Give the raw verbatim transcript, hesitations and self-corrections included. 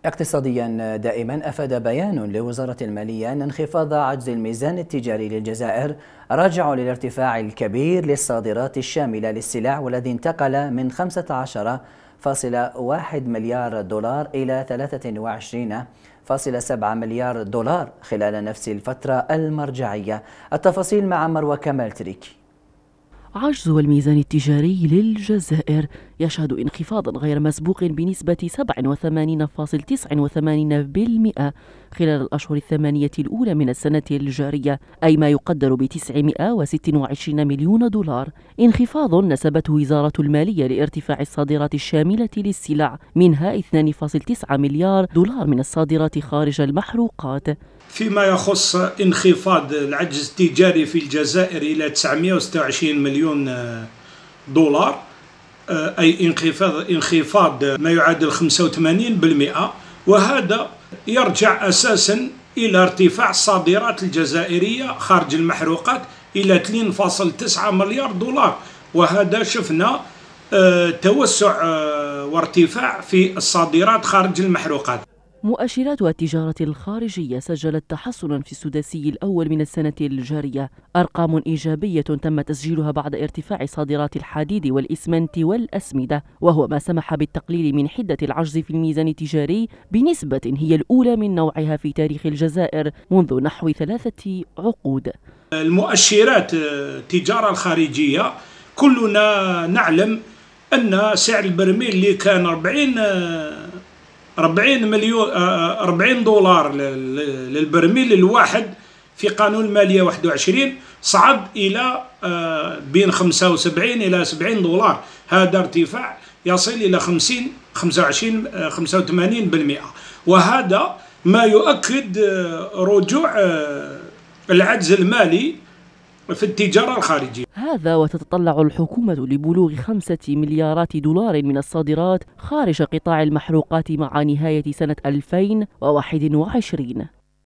اقتصاديا دائما أفاد بيان لوزارة المالية أن انخفاض عجز الميزان التجاري للجزائر راجع للارتفاع الكبير للصادرات الشاملة للسلع، والذي انتقل من خمسة عشر فاصلة واحد مليار دولار إلى ثلاثة وعشرين فاصلة سبعة مليار دولار خلال نفس الفترة المرجعية. التفاصيل مع مروى كمال تريكي. عجز الميزان التجاري للجزائر يشهد انخفاضا غير مسبوق بنسبة سبعة وثمانين فاصلة تسعة وثمانين بالمئة خلال الأشهر الثمانية الأولى من السنة الجارية، أي ما يقدر ب تسعمئة وستة وعشرين مليون دولار. انخفاض نسبته وزارة المالية لارتفاع الصادرات الشاملة للسلع، منها اثنين فاصلة تسعة مليار دولار من الصادرات خارج المحروقات. فيما يخص انخفاض العجز التجاري في الجزائر إلى تسعمئة وستة وعشرين مليون دولار، أي انخفاض انخفاض ما يعادل خمسة وثمانين بالمئة، وهذا يرجع أساسا إلى ارتفاع الصادرات الجزائرية خارج المحروقات إلى اثنين فاصلة تسعة مليار دولار، وهذا شفنا توسع وارتفاع في الصادرات خارج المحروقات. مؤشرات التجارة الخارجية سجلت تحسنا في السداسي الأول من السنة الجارية، أرقام إيجابية تم تسجيلها بعد ارتفاع صادرات الحديد والإسمنت والأسمدة، وهو ما سمح بالتقليل من حدة العجز في الميزان التجاري بنسبة هي الأولى من نوعها في تاريخ الجزائر منذ نحو ثلاثة عقود. المؤشرات التجارة الخارجية كلنا نعلم أن سعر البرميل اللي كان أربعين أربعين مليون أربعين دولار للبرميل الواحد في قانون المالية واحد وعشرين صعد إلى بين خمسة وسبعين إلى سبعين دولار، هذا ارتفاع يصل إلى خمسين خمسة وعشرين خمسة وثمانين بالمئة، وهذا ما يؤكد رجوع العجز المالي في التجارة الخارجية. هذا وتتطلع الحكومة لبلوغ خمسة مليارات دولار من الصادرات خارج قطاع المحروقات مع نهاية سنة ألفين وواحد وعشرين.